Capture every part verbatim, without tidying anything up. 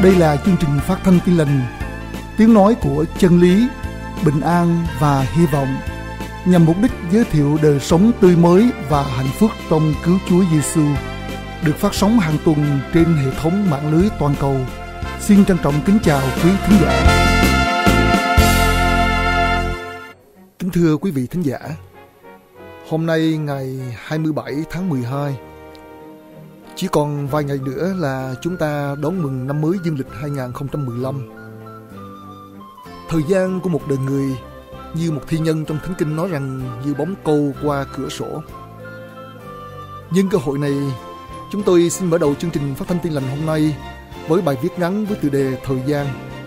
Đây là chương trình phát thanh Tin Lành, tiếng nói của chân lý, bình an và hy vọng, nhằm mục đích giới thiệu đời sống tươi mới và hạnh phúc trong cứu Chúa Giêsu, được phát sóng hàng tuần trên hệ thống mạng lưới toàn cầu. Xin trân trọng kính chào quý thính giả. Kính thưa quý vị thính giả, hôm nay ngày hai mươi bảy tháng mười hai, chỉ còn vài ngày nữa là chúng ta đón mừng năm mới dương lịch hai không một lăm. Thời gian của một đời người như một thi nhân trong Thánh Kinh nói rằng như bóng câu qua cửa sổ. Nhân cơ hội này, chúng tôi xin mở đầu chương trình phát thanh Tin Lành hôm nay với bài viết ngắn với tựa đề Thời gian.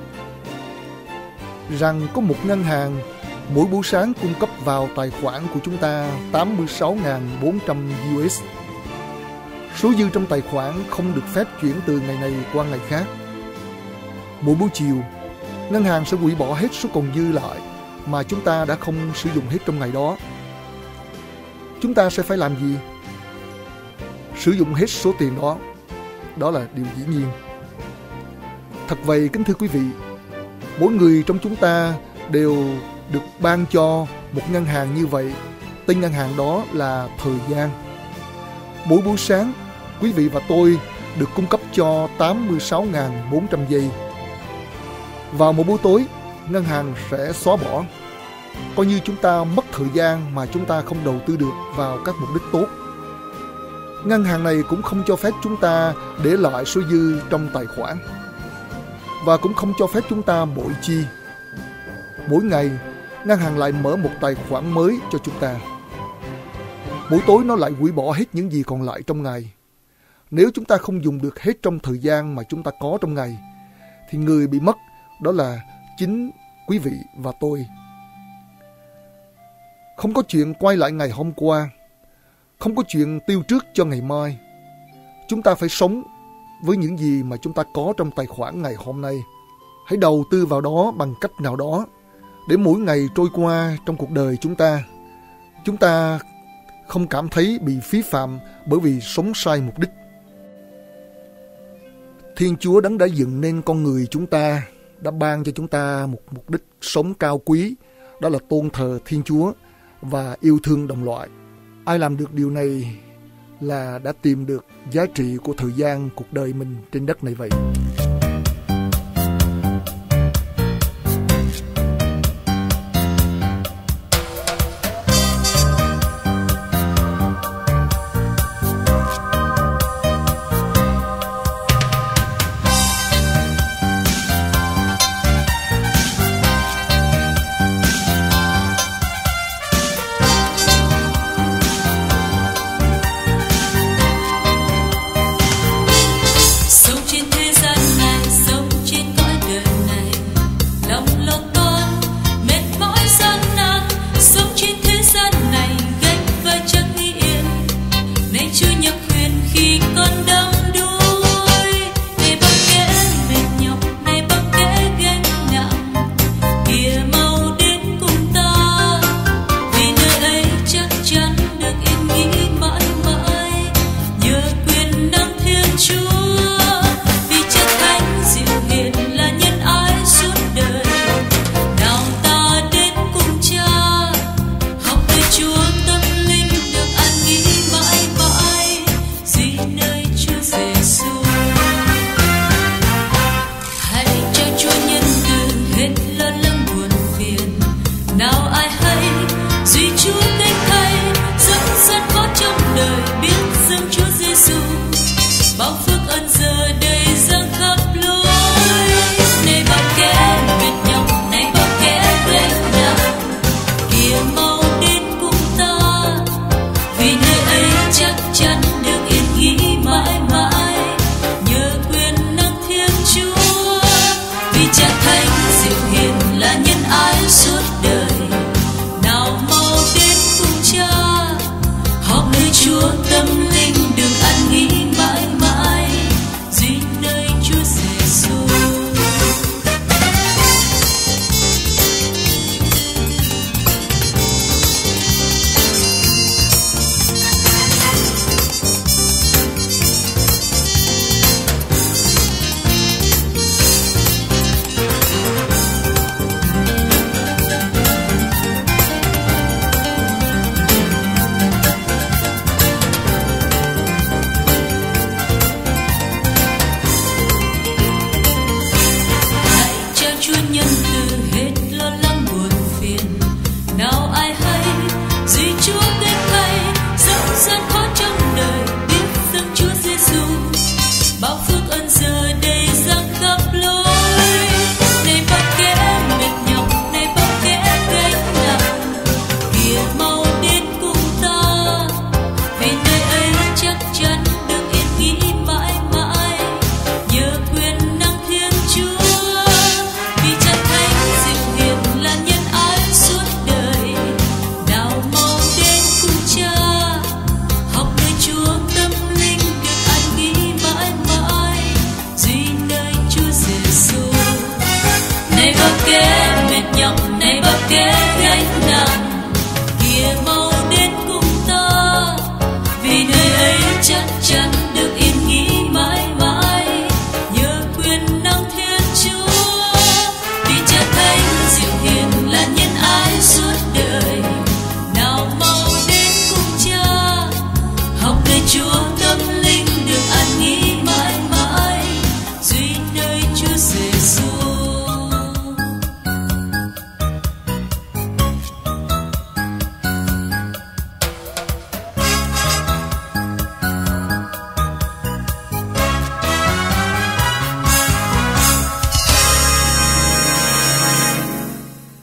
Rằng có một ngân hàng mỗi buổi sáng cung cấp vào tài khoản của chúng ta tám mươi sáu nghìn bốn trăm đô la. Số dư trong tài khoản không được phép chuyển từ ngày này qua ngày khác. Mỗi buổi chiều, ngân hàng sẽ hủy bỏ hết số còn dư lại mà chúng ta đã không sử dụng hết trong ngày đó. Chúng ta sẽ phải làm gì? Sử dụng hết số tiền đó. Đó là điều dĩ nhiên. Thật vậy, kính thưa quý vị, mỗi người trong chúng ta đều được ban cho một ngân hàng như vậy. Tên ngân hàng đó là thời gian. Mỗi buổi sáng, quý vị và tôi được cung cấp cho tám mươi sáu nghìn bốn trăm giây. Vào một buổi tối, ngân hàng sẽ xóa bỏ, coi như chúng ta mất thời gian mà chúng ta không đầu tư được vào các mục đích tốt. Ngân hàng này cũng không cho phép chúng ta để lại số dư trong tài khoản, và cũng không cho phép chúng ta bội chi. Mỗi ngày, ngân hàng lại mở một tài khoản mới cho chúng ta. Buổi tối nó lại hủy bỏ hết những gì còn lại trong ngày. Nếu chúng ta không dùng được hết trong thời gian mà chúng ta có trong ngày, thì người bị mất đó là chính quý vị và tôi. Không có chuyện quay lại ngày hôm qua, không có chuyện tiêu trước cho ngày mai. Chúng ta phải sống với những gì mà chúng ta có trong tài khoản ngày hôm nay. Hãy đầu tư vào đó bằng cách nào đó, để mỗi ngày trôi qua trong cuộc đời chúng ta, chúng ta không cảm thấy bị phí phạm bởi vì sống sai mục đích. Thiên Chúa Đấng đã dựng nên con người chúng ta, đã ban cho chúng ta một mục đích sống cao quý, đó là tôn thờ Thiên Chúa và yêu thương đồng loại. Ai làm được điều này là đã tìm được giá trị của thời gian cuộc đời mình trên đất này vậy. Chúa tâm linh được an nghỉ mãi mãi.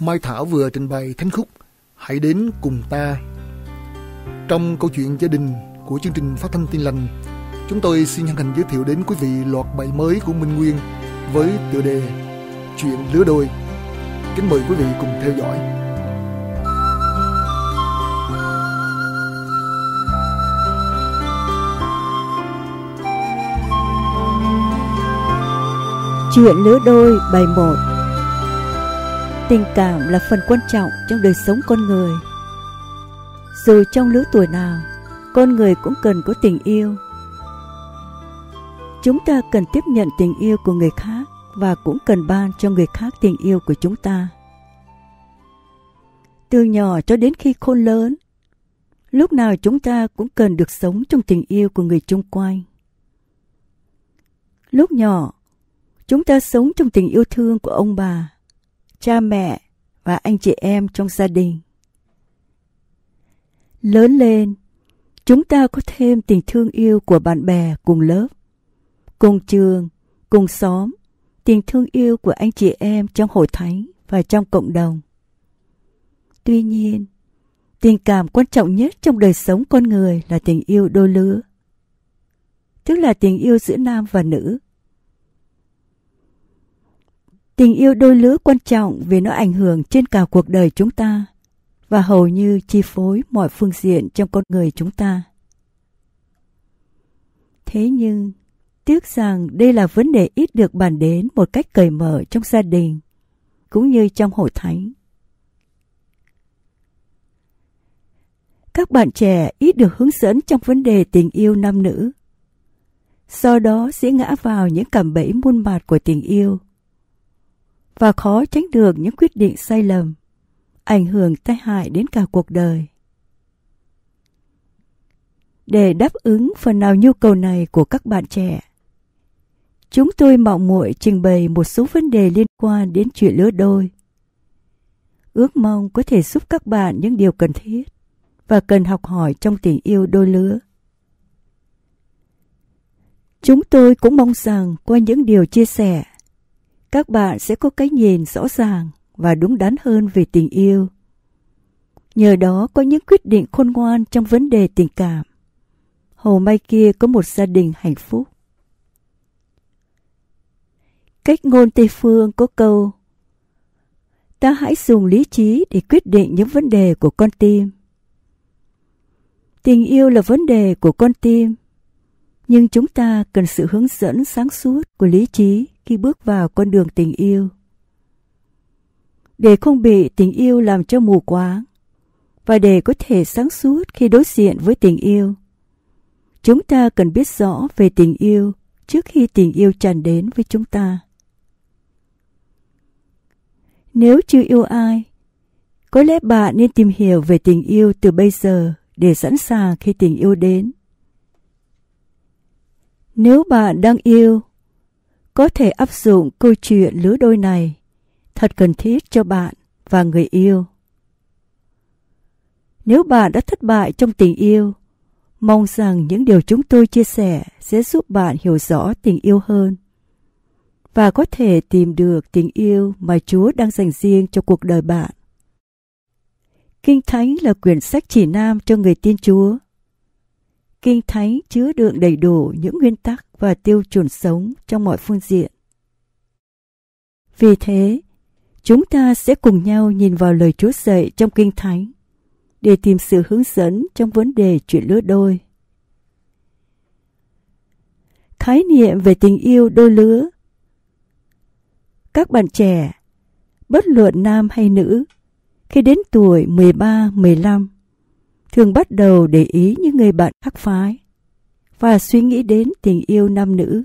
Mai Thảo vừa trình bày thánh khúc Hãy Đến Cùng Ta. Trong câu chuyện gia đình của chương trình Phát Thanh Tin Lành, chúng tôi xin hân hạnh giới thiệu đến quý vị loạt bài mới của Minh Nguyên với tựa đề Chuyện Lứa Đôi. Kính mời quý vị cùng theo dõi. Chuyện lứa đôi bài một. Tình cảm là phần quan trọng trong đời sống con người. Dù trong lứa tuổi nào, con người cũng cần có tình yêu. Chúng ta cần tiếp nhận tình yêu của người khác và cũng cần ban cho người khác tình yêu của chúng ta. Từ nhỏ cho đến khi khôn lớn, lúc nào chúng ta cũng cần được sống trong tình yêu của người chung quanh. Lúc nhỏ, chúng ta sống trong tình yêu thương của ông bà, cha mẹ và anh chị em trong gia đình. Lớn lên, chúng ta có thêm tình thương yêu của bạn bè cùng lớp, cùng trường, cùng xóm, tình thương yêu của anh chị em trong hội thánh và trong cộng đồng. Tuy nhiên, tình cảm quan trọng nhất trong đời sống con người là tình yêu đôi lứa, tức là tình yêu giữa nam và nữ. Tình yêu đôi lứa quan trọng vì nó ảnh hưởng trên cả cuộc đời chúng ta và hầu như chi phối mọi phương diện trong con người chúng ta. Thế nhưng, tiếc rằng đây là vấn đề ít được bàn đến một cách cởi mở trong gia đình, cũng như trong hội thánh. Các bạn trẻ ít được hướng dẫn trong vấn đề tình yêu nam nữ. Do đó dễ ngã vào những cạm bẫy muôn mặt của tình yêu và khó tránh được những quyết định sai lầm, ảnh hưởng tai hại đến cả cuộc đời. Để đáp ứng phần nào nhu cầu này của các bạn trẻ, chúng tôi mạo muội trình bày một số vấn đề liên quan đến chuyện lứa đôi. Ước mong có thể giúp các bạn những điều cần thiết và cần học hỏi trong tình yêu đôi lứa. Chúng tôi cũng mong rằng qua những điều chia sẻ, các bạn sẽ có cái nhìn rõ ràng và đúng đắn hơn về tình yêu. Nhờ đó có những quyết định khôn ngoan trong vấn đề tình cảm. Hầu mai kia có một gia đình hạnh phúc. Cách ngôn Tây Phương có câu: ta hãy dùng lý trí để quyết định những vấn đề của con tim. Tình yêu là vấn đề của con tim, nhưng chúng ta cần sự hướng dẫn sáng suốt của lý trí khi bước vào con đường tình yêu. Để không bị tình yêu làm cho mù quáng, và để có thể sáng suốt khi đối diện với tình yêu, chúng ta cần biết rõ về tình yêu trước khi tình yêu tràn đến với chúng ta. Nếu chưa yêu ai, có lẽ bạn nên tìm hiểu về tình yêu từ bây giờ để sẵn sàng khi tình yêu đến. Nếu bạn đang yêu, có thể áp dụng câu chuyện lứa đôi này, thật cần thiết cho bạn và người yêu. Nếu bạn đã thất bại trong tình yêu, mong rằng những điều chúng tôi chia sẻ sẽ giúp bạn hiểu rõ tình yêu hơn và có thể tìm được tình yêu mà Chúa đang dành riêng cho cuộc đời bạn. Kinh Thánh là quyển sách chỉ nam cho người tin Chúa. Kinh Thánh chứa đựng đầy đủ những nguyên tắc và tiêu chuẩn sống trong mọi phương diện. Vì thế, chúng ta sẽ cùng nhau nhìn vào lời Chúa dạy trong Kinh Thánh để tìm sự hướng dẫn trong vấn đề chuyện lứa đôi. Khái niệm về tình yêu đôi lứa. Các bạn trẻ, bất luận nam hay nữ, khi đến tuổi mười ba mười lăm, thường bắt đầu để ý những người bạn khác phái và suy nghĩ đến tình yêu nam nữ.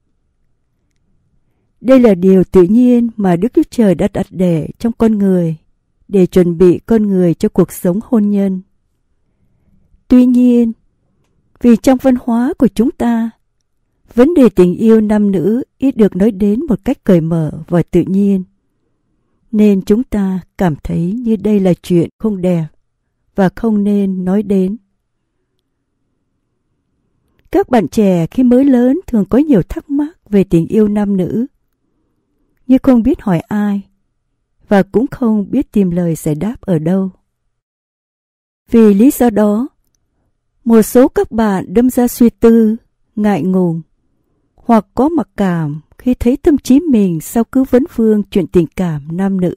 Đây là điều tự nhiên mà Đức Chúa Trời đã đặt để trong con người để chuẩn bị con người cho cuộc sống hôn nhân. Tuy nhiên, vì trong văn hóa của chúng ta, vấn đề tình yêu nam nữ ít được nói đến một cách cởi mở và tự nhiên, nên chúng ta cảm thấy như đây là chuyện không đẹp và không nên nói đến. Các bạn trẻ khi mới lớn thường có nhiều thắc mắc về tình yêu nam nữ, như không biết hỏi ai và cũng không biết tìm lời giải đáp ở đâu. Vì lý do đó, một số các bạn đâm ra suy tư, ngại ngùng hoặc có mặc cảm khi thấy tâm trí mình sao cứ vấn vương chuyện tình cảm nam nữ.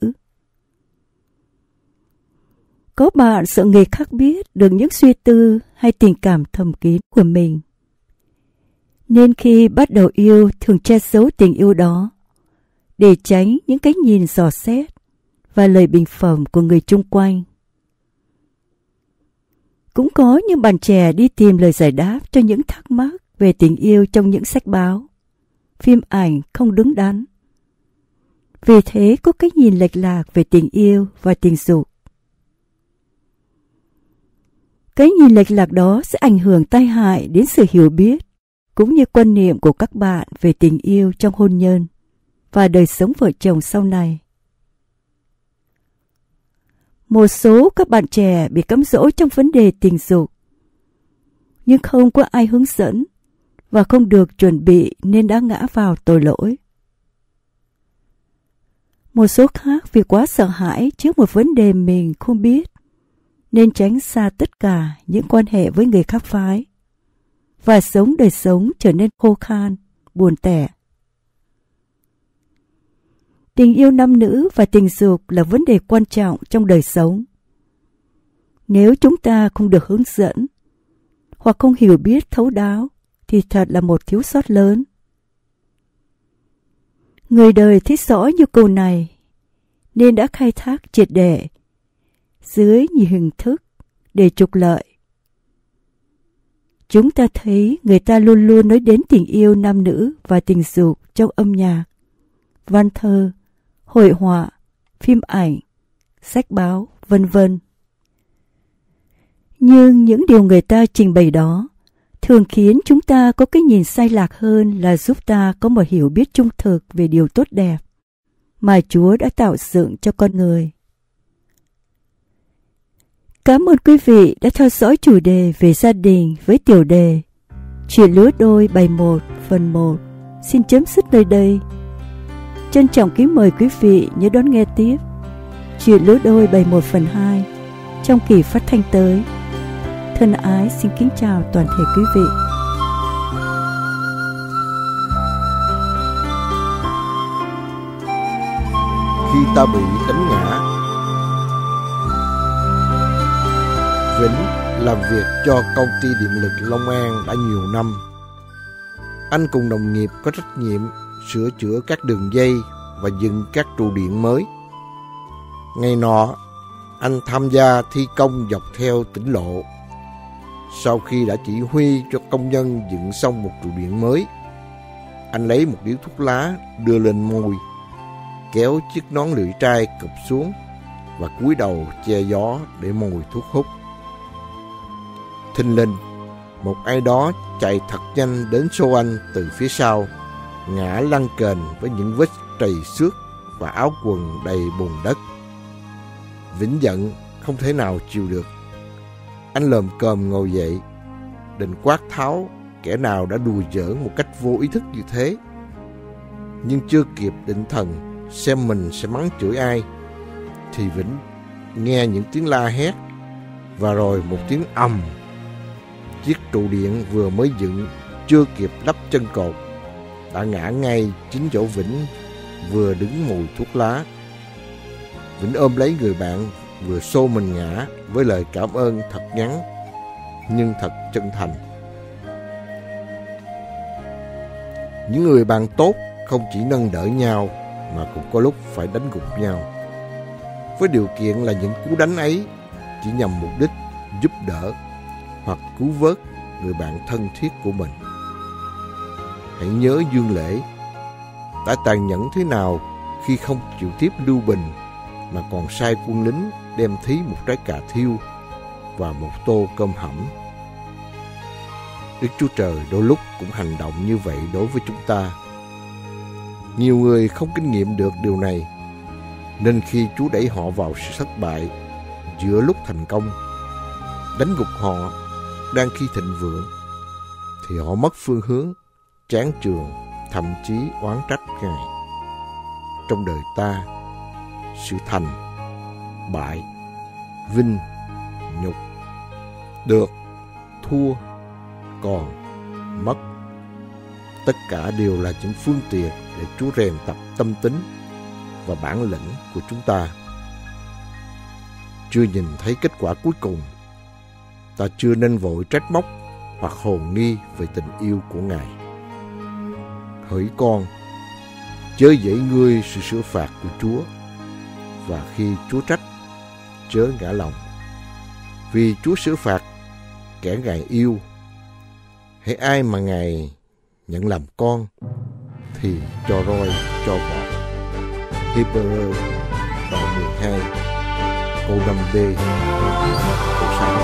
Có bạn sợ người khác biết được những suy tư hay tình cảm thầm kín của mình, nên khi bắt đầu yêu thường che giấu tình yêu đó để tránh những cái nhìn dò xét và lời bình phẩm của người chung quanh. Cũng có những bạn trẻ đi tìm lời giải đáp cho những thắc mắc về tình yêu trong những sách báo, phim ảnh không đứng đắn. Vì thế có cái nhìn lệch lạc về tình yêu và tình dục. Cái nhìn lệch lạc đó sẽ ảnh hưởng tai hại đến sự hiểu biết cũng như quan niệm của các bạn về tình yêu trong hôn nhân và đời sống vợ chồng sau này. Một số các bạn trẻ bị cám dỗ trong vấn đề tình dục, nhưng không có ai hướng dẫn và không được chuẩn bị nên đã ngã vào tội lỗi. Một số khác vì quá sợ hãi trước một vấn đề mình không biết nên tránh xa tất cả những quan hệ với người khác phái và sống đời sống trở nên khô khan, buồn tẻ. Tình yêu nam nữ và tình dục là vấn đề quan trọng trong đời sống. Nếu chúng ta không được hướng dẫn hoặc không hiểu biết thấu đáo thì thật là một thiếu sót lớn. Người đời thấy rõ nhu cầu này nên đã khai thác triệt để dưới nhiều hình thức để trục lợi. Chúng ta thấy người ta luôn luôn nói đến tình yêu nam nữ và tình dục trong âm nhạc, văn thơ, hội họa, phim ảnh, sách báo, vân vân. Nhưng những điều người ta trình bày đó thường khiến chúng ta có cái nhìn sai lạc hơn là giúp ta có một hiểu biết trung thực về điều tốt đẹp mà Chúa đã tạo dựng cho con người. Cảm ơn quý vị đã theo dõi chủ đề về gia đình với tiểu đề Chuyện lứa đôi bài một phần một. Xin chấm dứt nơi đây. Trân trọng kính mời quý vị nhớ đón nghe tiếp Chuyện lứa đôi bài một phần hai trong kỳ phát thanh tới. Thân ái xin kính chào toàn thể quý vị. Khi ta bị đánh ngã, Vĩnh làm việc cho công ty điện lực Long An đã nhiều năm. Anh cùng đồng nghiệp có trách nhiệm sửa chữa các đường dây và dựng các trụ điện mới. Ngày nọ, anh tham gia thi công dọc theo tỉnh lộ. Sau khi đã chỉ huy cho công nhân dựng xong một trụ điện mới, anh lấy một điếu thuốc lá đưa lên môi, kéo chiếc nón lưỡi trai cụp xuống và cúi đầu che gió để mồi thuốc hút. Thình lình, một ai đó chạy thật nhanh đến xô anh từ phía sau, ngã lăn kềnh với những vết trầy xước và áo quần đầy bùn đất. Vĩnh giận không thể nào chịu được. Anh lồm cồm ngồi dậy, định quát tháo kẻ nào đã đùa giỡn một cách vô ý thức như thế. Nhưng chưa kịp định thần xem mình sẽ mắng chửi ai, thì Vĩnh nghe những tiếng la hét và rồi một tiếng ầm. Chiếc trụ điện vừa mới dựng, chưa kịp lắp chân cột, đã ngã ngay chính chỗ Vĩnh vừa đứng mùi thuốc lá. Vĩnh ôm lấy người bạn vừa xô mình ngã với lời cảm ơn thật ngắn nhưng thật chân thành. Những người bạn tốt không chỉ nâng đỡ nhau mà cũng có lúc phải đánh gục nhau, với điều kiện là những cú đánh ấy chỉ nhằm mục đích giúp đỡ hoặc cứu vớt người bạn thân thiết của mình. Hãy nhớ Dương Lễ đã tàn nhẫn thế nào khi không chịu tiếp Lưu Bình mà còn sai quân lính đem thí một trái cà thiêu và một tô cơm hẩm. Đức Chúa Trời đôi lúc cũng hành động như vậy đối với chúng ta. Nhiều người không kinh nghiệm được điều này, nên khi Chúa đẩy họ vào sự thất bại giữa lúc thành công, đánh gục họ đang khi thịnh vượng, thì họ mất phương hướng, chán chường, thậm chí oán trách Ngài. Trong đời ta, sự thành, bại, vinh, nhục, được, thua, còn, mất. Tất cả đều là những phương tiện để Chúa rèn tập tâm tính và bản lĩnh của chúng ta. Chưa nhìn thấy kết quả cuối cùng, ta chưa nên vội trách móc hoặc hồn nghi về tình yêu của Ngài. Hỡi con, chớ dễ ngươi sự sửa phạt của Chúa, và khi Chúa trách, chớ ngã lòng. Vì Chúa sửa phạt kẻ Ngài yêu. Hễ ai mà Ngài nhận làm con thì cho roi cho vọt. Hebrew đoạn mười hai câu năm b câu sáu.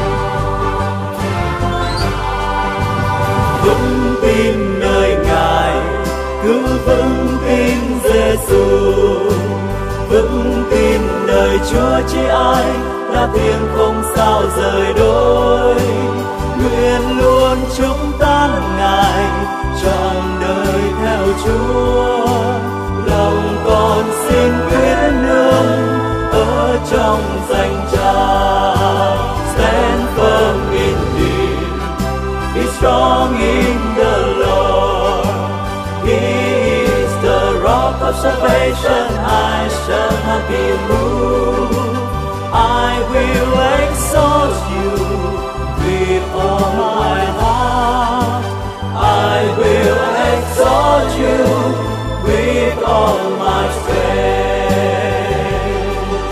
Vững tin nơi Ngài, cứ vững tin Giêsu. Vững tin nơi Chúa chỉ ai đã tiếng không sao rời đôi. Nguyện luôn chúng ta Ngài trọn đời theo Chúa. Lòng con xin quyết nương ở trong danh Cha. Stand firm in Him, be strong in the Lord. He is the rock of salvation, I shall not be moved. I will exalt you with all my heart. I will exalt you with all my strength.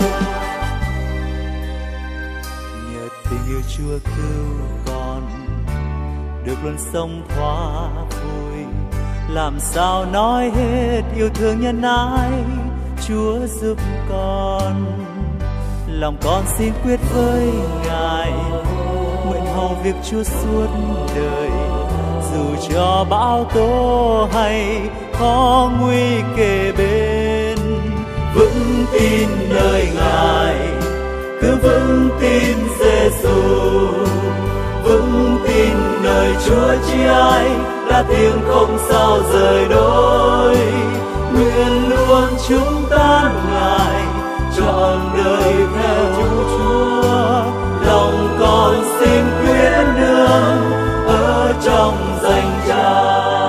Nhờ tình yêu Chúa cứu con được luôn sống thoát vui. Làm sao nói hết yêu thương nhân ái Chúa giúp con. Lòng con xin quyết với Ngài, nguyện hầu việc Chúa suốt đời. Dù cho bão tố hay có nguy kề bên, vững tin nơi Ngài, cứ vững tin Giêsu. Vững tin nơi Chúa chỉ ai đã tiếng không sao rời đôi. Nguyện luôn chúng ta Ngài trọn đời theo Chúa. Lòng con xin quyết nương ở trong danh Cha.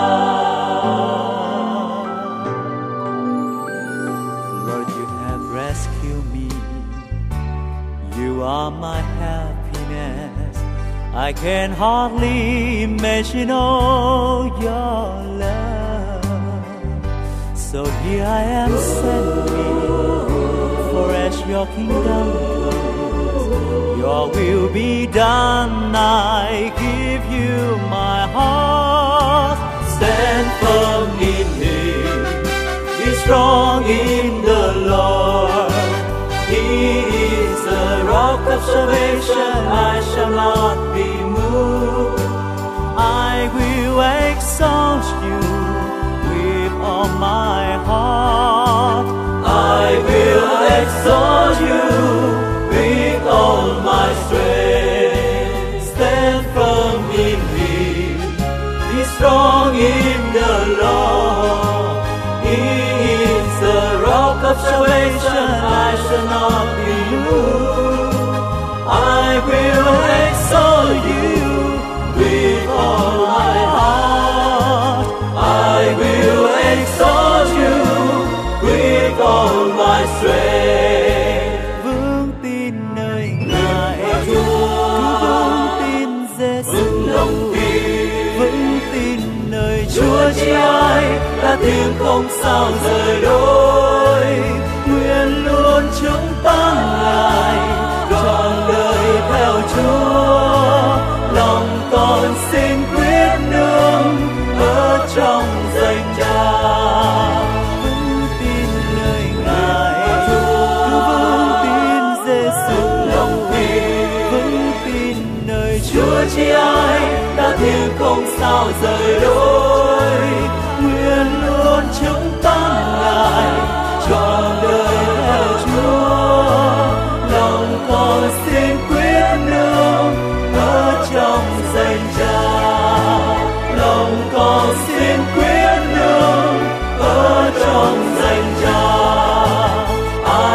Lord, you have rescued me. You are my happiness. I can hardly imagine all your love. So here I am, send me, for as your kingdom comes, your will be done. I give you my heart. Stand firm in Him, be strong in the Lord. He is the rock of salvation, I shall not be moved. I will exalt you with all my heart. I will exalt you with all my strength. Stand firm in Him, be strong in the Lord. He is the rock of salvation, I shall not be moved. I will exalt you with all my heart. I will exalt you with all my strength. Vững tin nơi Ngài, cứ vững tin Giêsu. Vững tin nơi Chúa chỉ ai đã tiếng không sao rời đôi. Nguyện luôn chúng ta Ngài trọn đời theo Chúa. Lòng con xin quyết nương ở trong danh Cha. Vững tin nơi Ngài, cứ vững tin Giêsu. Vững tin nơi Chúa chỉ ai đã tiếng không sao rời đôi. Nguyện luôn chúng ta Ngài trọn đời theo Chúa. Lòng con xin quyết nương ở trong danh Cha. Lòng con xin quyết nương ở trong danh Cha.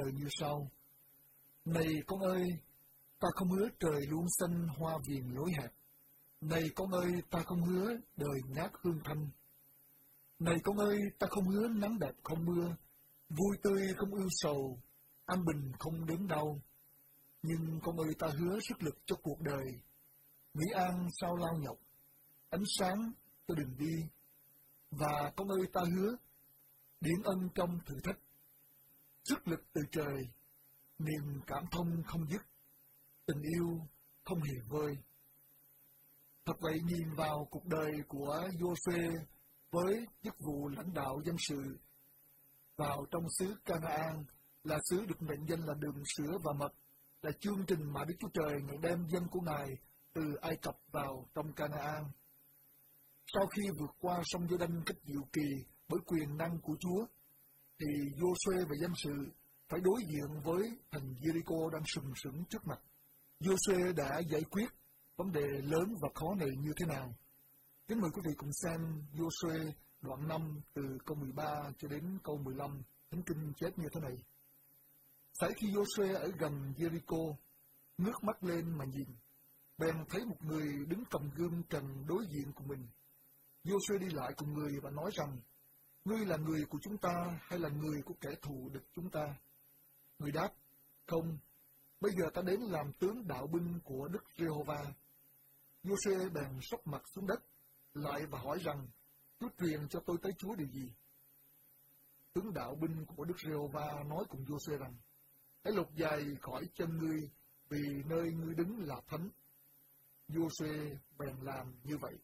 lời như sau: Này con ơi, ta không hứa trời luôn xanh hoa viền lối hẹp. Này con ơi, ta không hứa đời ngát hương thanh. Này con ơi, ta không hứa nắng đẹp không mưa, vui tươi không ưu sầu, an bình không đớn đau. Nhưng con ơi, ta hứa sức lực cho cuộc đời, mỹ an sau lao nhọc, ánh sáng cho đường đi. Và con ơi, ta hứa điển ân trong thử thách, sức lực từ trời, niềm cảm thông không dứt, tình yêu không hề vơi. Thật vậy, nhìn vào cuộc đời của Giô-suê với chức vụ lãnh đạo dân sự vào trong xứ Ca-na-an, là xứ được mệnh danh là đường sữa và mật, là chương trình mà Đức Chúa Trời Ngài đem dân của Ngài từ Ai Cập vào trong Ca-na-an. Sau khi vượt qua sông Giô-đanh cách diệu kỳ bởi quyền năng của Chúa, thì Giô-suê và dân sự phải đối diện với thành Giê-ri-cô đang sừng sững trước mặt. Giô-suê đã giải quyết vấn đề lớn và khó này như thế nào? Kính mời quý vị cùng xem Giô-suê đoạn năm từ câu mười ba cho đến câu mười lăm, Thánh Kinh chép như thế này. Sải khi Giô-suê ở gần Giê-ri-cô, ngước mắt lên mà nhìn, bèn thấy một người đứng cầm gươm trần đối diện của mình. Giô-suê đi lại cùng người và nói rằng: Ngươi là người của chúng ta hay là người của kẻ thù địch chúng ta? Người đáp: Không, bây giờ ta đến làm tướng đạo binh của Đức Giê-hô-va. Giô-suê bèn sấp mặt xuống đất lại và hỏi rằng: Chúa truyền cho tôi tới Chúa điều gì? Tướng đạo binh của Đức Giê-hô-va nói cùng Giô-suê rằng: Hãy lột giày khỏi chân ngươi, vì nơi ngươi đứng là thánh. Giô-suê bèn làm như vậy.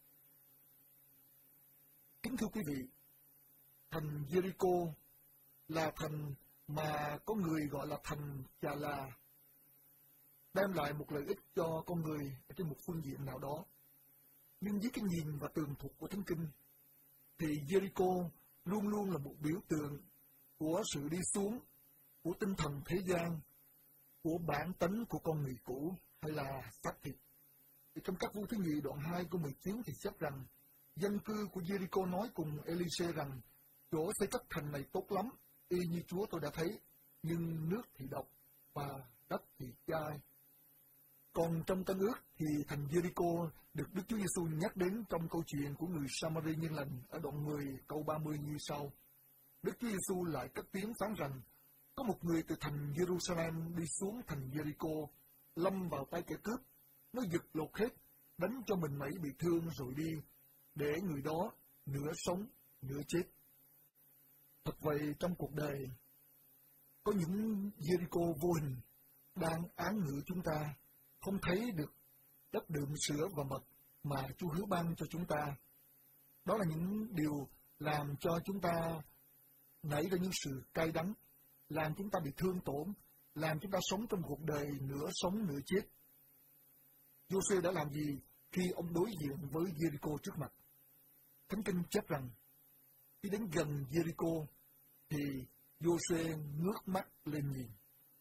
Kính thưa quý vị, thành Giê-ri-cô là thành mà có người gọi là thành Chà La, đem lại một lợi ích cho con người ở trên một phương diện nào đó. Nhưng dưới cái nhìn và tường thuật của Thánh Kinh, thì Giê-ri-cô luôn luôn là một biểu tượng của sự đi xuống của tinh thần thế gian, của bản tánh của con người cũ hay là xác thịt. Thì trong các vua thứ nhì đoạn hai câu mười chín thì chép rằng dân cư của Giê-ri-cô nói cùng Ê-li-xê rằng: Chỗ xây cất thành này tốt lắm, y như Chúa tôi đã thấy, nhưng nước thì độc và đất thì chai. Còn trong Tân Ước thì thành Giê-ri-cô được Đức Chúa Giê-xu nhắc đến trong câu chuyện của người Sa-ma-ri nhân lành ở đoạn mười câu ba mươi như sau. Đức Chúa Giê-xu lại cất tiếng phán rằng: Có một người từ thành Giê-ru-sa-lem đi xuống thành Giê-ri-cô, lâm vào tay kẻ cướp, nó giật lột hết, đánh cho mình mẩy bị thương rồi đi, để người đó nửa sống nửa chết. Thật vậy, trong cuộc đời có những Giê-ri-cô vô hình đang án ngữ chúng ta, không thấy được đất đượm sữa và mật mà Chúa hứa ban cho chúng ta. Đó là những điều làm cho chúng ta nảy ra những sự cay đắng, làm chúng ta bị thương tổn, làm chúng ta sống trong cuộc đời nửa sống nửa chết. Giô-suê đã làm gì khi ông đối diện với Giê-ri-cô trước mặt? Thánh Kinh chép rằng khi đến gần Giê-ri-cô thì Giô-suê ngước mắt lên nhìn.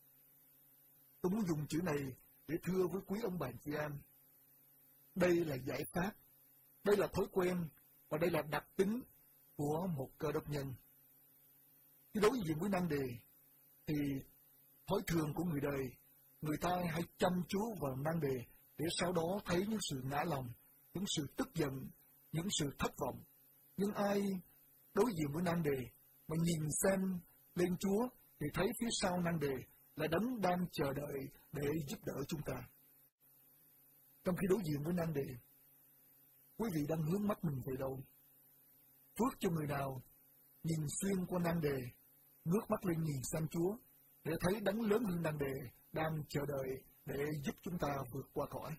Tôi muốn dùng chữ này để thưa với quý ông bà chị em. Đây là giải pháp, đây là thói quen và đây là đặc tính của một Cơ Đốc nhân. Khi đối diện với nan đề thì thói thường của người đời, người ta hãy chăm chú vào nan đề để sau đó thấy những sự ngã lòng, những sự tức giận, những sự thất vọng. Nhưng ai đối diện với nan đề mà nhìn xem lên Chúa thì thấy phía sau nan đề là Đấng đang chờ đợi để giúp đỡ chúng ta. Trong khi đối diện với nan đề, quý vị đang hướng mắt mình về đâu? Phước cho người nào nhìn xuyên qua nan đề, ngước mắt lên nhìn sang Chúa để thấy Đấng lớn hơn nan đề đang chờ đợi để giúp chúng ta vượt qua khỏi.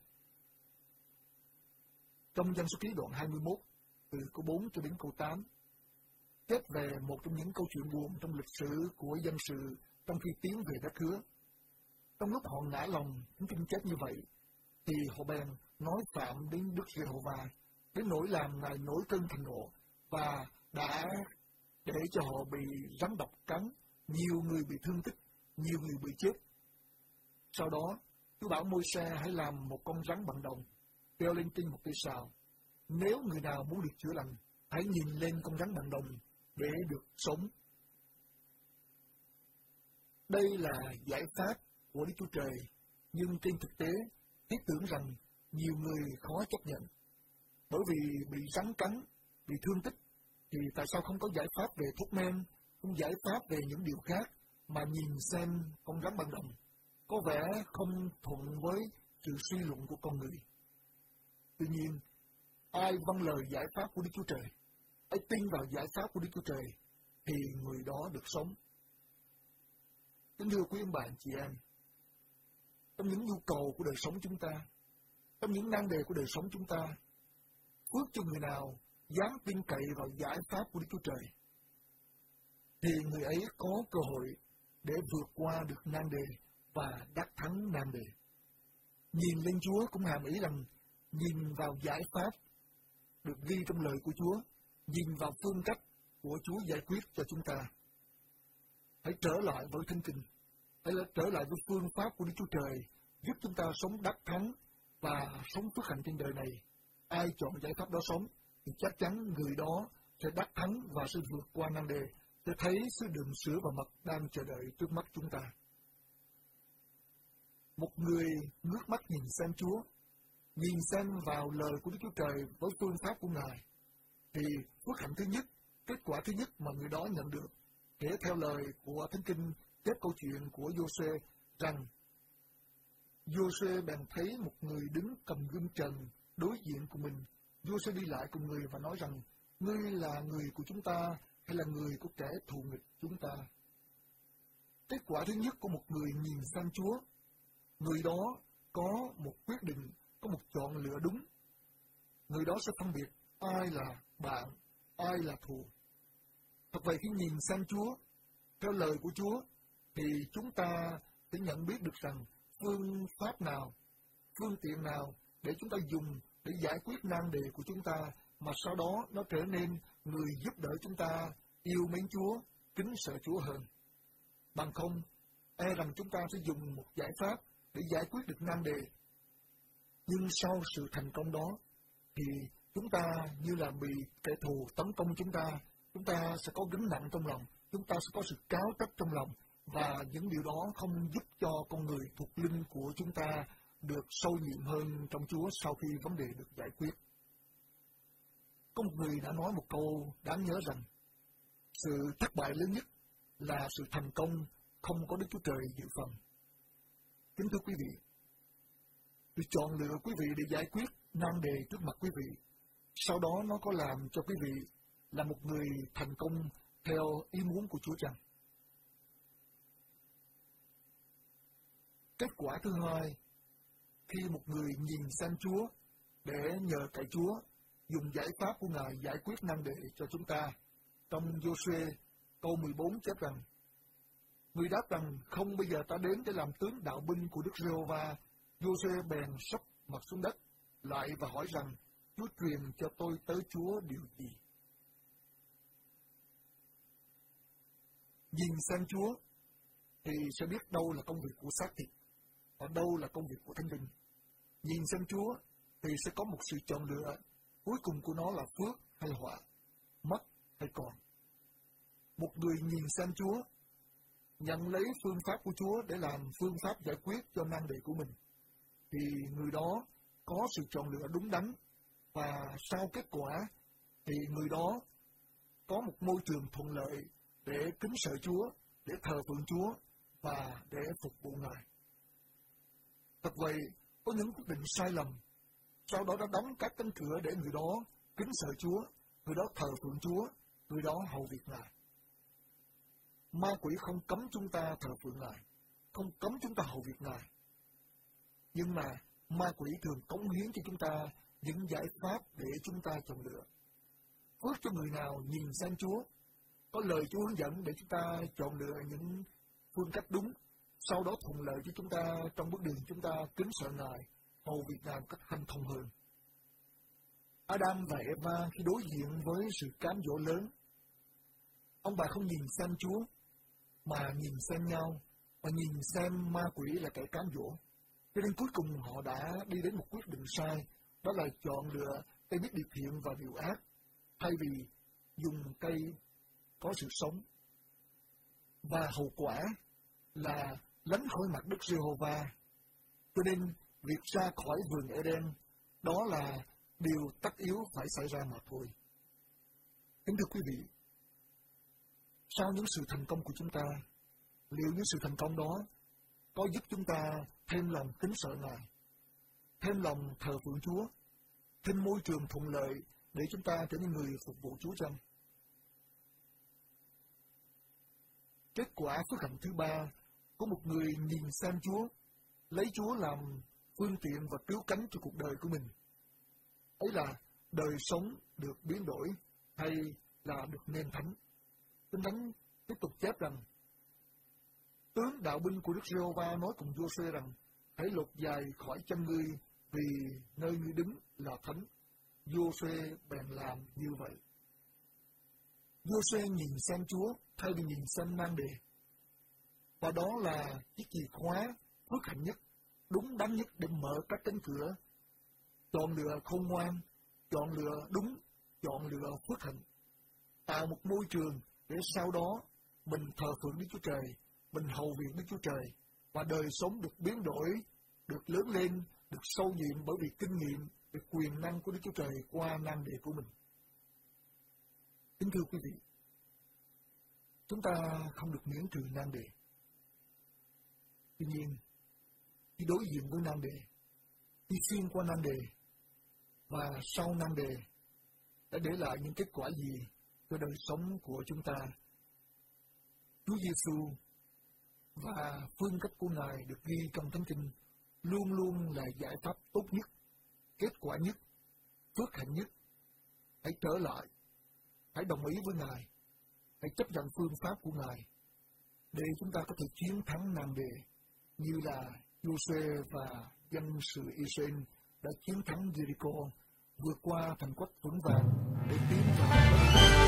Trong Dân Số Ký đoạn hai mươi mốt, từ câu bốn cho đến câu tám, chép về một trong những câu chuyện buồn trong lịch sử của dân sự trong khi tiến về đất hứa. Trong lúc họ ngã lòng, Thánh Kinh chép như vậy, thì họ bèn nói phạm đến Đức Giê-hô-va, đến nỗi làm Ngài nổi cơn thịnh nộ, và đã để cho họ bị rắn độc cắn, nhiều người bị thương tích, nhiều người bị chết. Sau đó, Chúa bảo Môi-se hãy làm một con rắn bằng đồng, treo lên trên một cây sào. Nếu người nào muốn được chữa lành, hãy nhìn lên con rắn bằng đồng để được sống. Đây là giải pháp của Đức Chúa Trời, nhưng trên thực tế, thiết tưởng rằng nhiều người khó chấp nhận. Bởi vì bị rắn cắn, bị thương tích, thì tại sao không có giải pháp về thuốc men, không giải pháp về những điều khác, mà nhìn xem con rắn bằng đồng, có vẻ không thuận với sự suy luận của con người. Tuy nhiên, ai vâng lời giải pháp của Đức Chúa Trời, ai tin vào giải pháp của Đức Chúa Trời, thì người đó được sống. Kính thưa quý ông bà chị em, trong những nhu cầu của đời sống chúng ta, trong những nan đề của đời sống chúng ta, phước cho người nào dám tin cậy vào giải pháp của Đức Chúa Trời, thì người ấy có cơ hội để vượt qua được nan đề và đắc thắng nan đề. Nhìn lên Chúa cũng hàm ý rằng nhìn vào giải pháp được ghi trong lời của Chúa, nhìn vào phương cách của Chúa giải quyết cho chúng ta. Hãy trở lại với Thánh Kinh, hãy trở lại với phương pháp của Đức Chúa Trời, giúp chúng ta sống đắc thắng và sống phước hạnh trên đời này. Ai chọn giải pháp đó sống, thì chắc chắn người đó sẽ đắc thắng và sẽ vượt qua nan đề, sẽ thấy sự đường sữa và mật đang chờ đợi trước mắt chúng ta. Một người ngước mắt nhìn xem Chúa, nhìn xem vào lời của Đức Chúa Trời với phương pháp của Ngài, thì phước hạnh thứ nhất, kết quả thứ nhất mà người đó nhận được, kể theo lời của Thánh Kinh kết câu chuyện của Giô-suê rằng Giô-suê bèn thấy một người đứng cầm gươm trần đối diện của mình. Giô-suê đi lại cùng người và nói rằng, ngươi là người của chúng ta hay là người của kẻ thù nghịch chúng ta? Kết quả thứ nhất của một người nhìn sang Chúa, người đó có một quyết định, có một chọn lựa đúng. Người đó sẽ phân biệt ai là bạn, ai là thù. Thật vậy, khi nhìn sang Chúa, theo lời của Chúa, thì chúng ta sẽ nhận biết được rằng phương pháp nào, phương tiện nào để chúng ta dùng để giải quyết nan đề của chúng ta, mà sau đó nó trở nên người giúp đỡ chúng ta yêu mến Chúa, kính sợ Chúa hơn. Bằng không, e rằng chúng ta sẽ dùng một giải pháp để giải quyết được nan đề. Nhưng sau sự thành công đó, thì chúng ta như là bị kẻ thù tấn công chúng ta, chúng ta sẽ có gánh nặng trong lòng, chúng ta sẽ có sự cáu trách trong lòng, và những điều đó không giúp cho con người thuộc linh của chúng ta được sâu nhiệm hơn trong Chúa sau khi vấn đề được giải quyết. Có một người đã nói một câu đáng nhớ rằng, sự thất bại lớn nhất là sự thành công không có Đức Chúa Trời dự phần. Kính thưa quý vị, sự chọn lựa quý vị để giải quyết nan đề trước mặt quý vị, sau đó nó có làm cho quý vị là một người thành công theo ý muốn của Chúa chăng? Kết quả thứ hai, khi một người nhìn sang Chúa để nhờ cậy Chúa dùng giải pháp của Ngài giải quyết nan đề cho chúng ta, trong Giô-suê câu mười bốn chép rằng, người đáp rằng, không, bây giờ ta đến để làm tướng đạo binh của Đức Giê-hô-va. Giô-suê bèn sấp mặt xuống đất lại và hỏi rằng, Chúa truyền cho tôi tới Chúa điều gì? Nhìn sang Chúa thì sẽ biết đâu là công việc của xác thịt và đâu là công việc của Thánh Linh. Nhìn sang Chúa thì sẽ có một sự chọn lựa, cuối cùng của nó là phước hay họa, mất hay còn. Một người nhìn sang Chúa, nhận lấy phương pháp của Chúa để làm phương pháp giải quyết cho nan đề của mình, thì người đó có sự chọn lựa đúng đắn, và sau kết quả thì người đó có một môi trường thuận lợi để kính sợ Chúa, để thờ phượng Chúa và để phục vụ Ngài. Thật vậy, có những quyết định sai lầm, sau đó đã đóng các cánh cửa để người đó kính sợ Chúa, người đó thờ phượng Chúa, người đó hầu việc Ngài. Ma quỷ không cấm chúng ta thờ phượng Ngài, không cấm chúng ta hầu việc Ngài. Nhưng mà ma quỷ thường cống hiến cho chúng ta những giải pháp để chúng ta chọn lựa. Phước cho người nào nhìn sang Chúa, có lời Chúa hướng dẫn để chúng ta chọn lựa những phương cách đúng, sau đó thuận lợi cho chúng ta trong bước đường chúng ta kính sợ Ngài, hầu việc Ngài một cách hanh thông hơn. Adam và Eva khi đối diện với sự cám dỗ lớn, ông bà không nhìn xem Chúa, mà nhìn xem nhau, và nhìn xem ma quỷ là kẻ cám dỗ. Cho nên cuối cùng họ đã đi đến một quyết định sai, đó là chọn lựa cây biết điều thiện và điều ác, thay vì dùng cây có sự sống. Và hậu quả là lánh khỏi mặt Đức Giê-hô-va. Cho nên việc ra khỏi vườn Eden đó là điều tất yếu phải xảy ra mà thôi. Kính thưa quý vị, sau những sự thành công của chúng ta, liệu những sự thành công đó có giúp chúng ta thêm lòng kính sợ Ngài, thêm lòng thờ phượng Chúa, thêm môi trường thuận lợi để chúng ta trở nên người phục vụ Chúa chăng? Kết quả phước hạnh thứ ba của một người nhìn xem Chúa, lấy Chúa làm phương tiện và cứu cánh cho cuộc đời của mình, ấy là đời sống được biến đổi hay là được nên thánh. Kinh Thánh tiếp tục chép rằng, tướng đạo binh của Đức Giê-hô-va nói cùng Giô-suê rằng, hãy lột giày khỏi chân ngươi, vì nơi ngươi đứng là thánh. Giô-suê bèn làm như vậy. Giô-suê nhìn xem Chúa thay vì nhìn xem nan đề. Và đó là chiếc chìa khóa phước hạnh nhất, đúng đắn nhất để mở các cánh cửa. Chọn lựa khôn ngoan, chọn lựa đúng, chọn lựa phước hạnh. Tạo một môi trường để sau đó mình thờ phượng Đức Chúa Trời, mình hầu việc Đức Chúa Trời, và đời sống được biến đổi, được lớn lên, được sâu nhiệm bởi vì kinh nghiệm, được quyền năng của Đức Chúa Trời qua nan đề của mình. Kính thưa quý vị, chúng ta không được miễn trừ nan đề. Tuy nhiên, khi đối diện với nan đề, khi xuyên qua nan đề, và sau nan đề, đã để lại những kết quả gì cho đời sống của chúng ta? Chúa Giêsu và phương cách của Ngài được ghi trong Thánh Kinh luôn luôn là giải pháp tốt nhất, kết quả nhất, phước hạnh nhất. Hãy trở lại, hãy đồng ý với Ngài, hãy chấp nhận phương pháp của Ngài để chúng ta có thể chiến thắng nan đề như là Giô-suê và dân sự Israel đã chiến thắng Jericho, vượt qua thành quách vững vàng để tiến vào.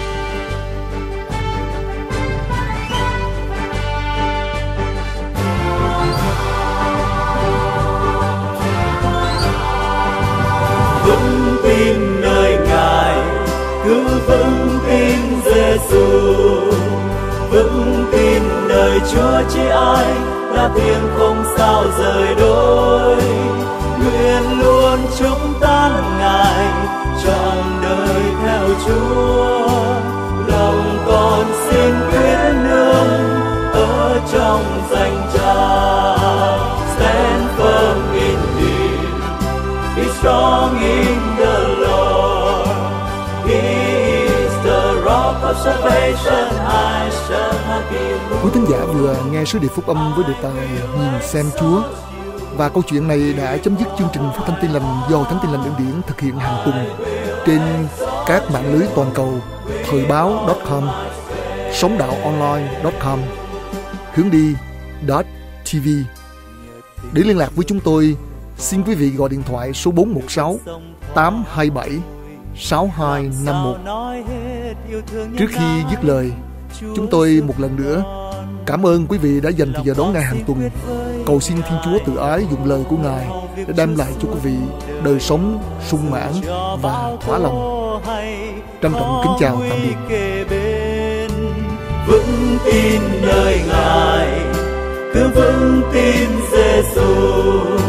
Vững tin nơi Ngài, cứ vững tin Giêsu, vững tin nơi Chúa chỉ ai là tiếng không sao rời đôi. Nguyện luôn chúng ta lần Ngài trọn đời theo Chúa, lòng con xin quyết nương ở trong danh Cha. Stand firm in Him, be strong in the Lord. He is the rock of salvation, I shall not be moved. Quý thính giả vừa nghe sứ điệp phúc âm với đề tài Nhìn xem Chúa. Và câu chuyện này đã chấm dứt chương trình phát thanh Tin Lành do Thánh Tin Lành Ân Điển thực hiện hàng tuần trên các mạng lưới toàn cầu thời báo chấm com, sống đạo online chấm com, hướng đi chấm tv. Để liên lạc với chúng tôi, xin quý vị gọi điện thoại số bốn một sáu tám hai bảy sáu hai năm một. Trước khi dứt lời, chúng tôi một lần nữa cảm ơn quý vị đã dành thời giờ đón nghe hàng tuần. Cầu xin Thiên Chúa tự ái dùng lời của Ngài để đem lại cho quý vị đời sống sung mãn và thỏa lòng. Trân trọng kính chào tạm biệt. Vững tin nơi Ngài, cứ vững tin Giêsu,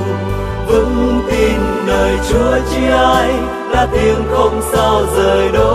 vững tin nơi Chúa chỉ ai là tiếng không sao rời đôi.